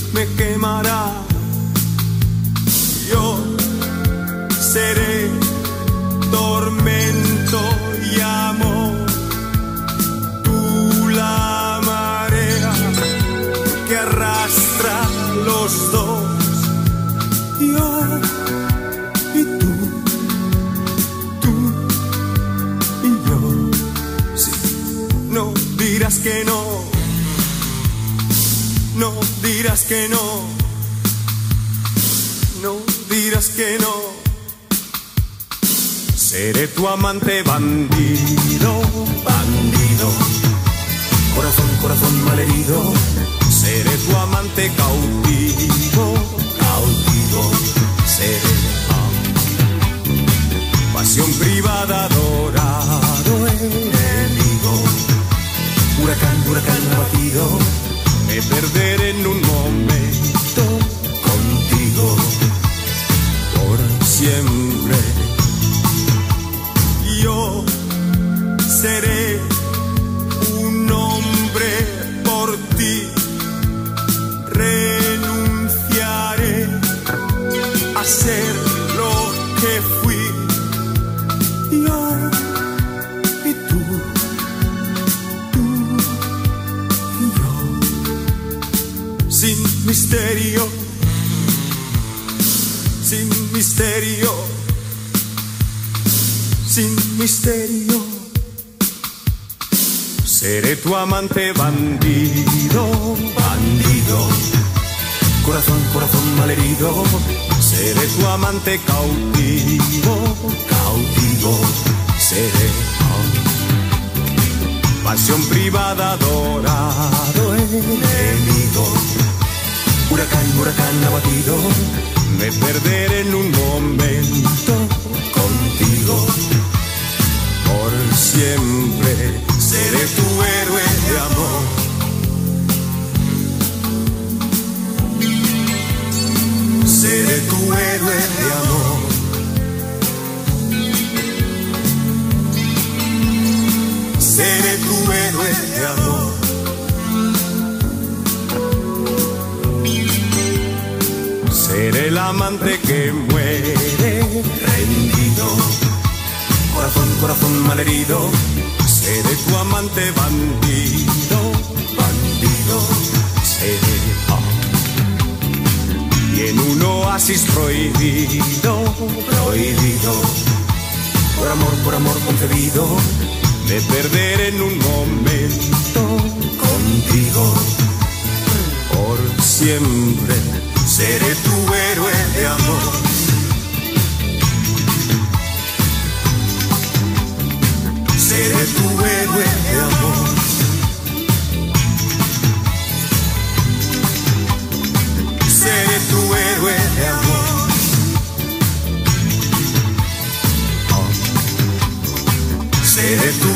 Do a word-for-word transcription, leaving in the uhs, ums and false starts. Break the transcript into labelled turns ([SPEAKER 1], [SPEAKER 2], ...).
[SPEAKER 1] me quemará. Yo seré tormento y amor, tú la marea que arrastra los dos. Yo y tú, tú y yo. Sí, no dirás que no, no dirás que no, no dirás que no. Seré tu amante bandido, bandido, corazón, corazón malherido. Seré tu amante cautivo, cautivo. Seré ah, pasión privada, adorado enemigo. Huracán, huracán abatido, me perderé en un momento contigo por siempre. Yo seré un hombre por ti, renunciaré a ser lo que fui. Yo y tú, tú y yo, sin misterio, sin misterio, sin misterio. Seré tu amante bandido, bandido, corazón, corazón malherido. Seré tu amante cautivo, cautivo. Seré oh, pasión privada, adorado enemigo. Huracán, huracán abatido, me perderé en un momento contigo por siempre. Seré tu héroe de amor, seré tu héroe de amor. Seré tu héroe de amor. Seré el amante que muere rendido, corazón, corazón malherido. Seré tu amante bandido, bandido. Seré oh, y en un oasis prohibido, prohibido, por amor, por amor concebido, me perderé en un momento contigo por siempre. Seré tu héroe de amor. Seré tu héroe de amor. Seré tu héroe de amor. Oh. Seré tu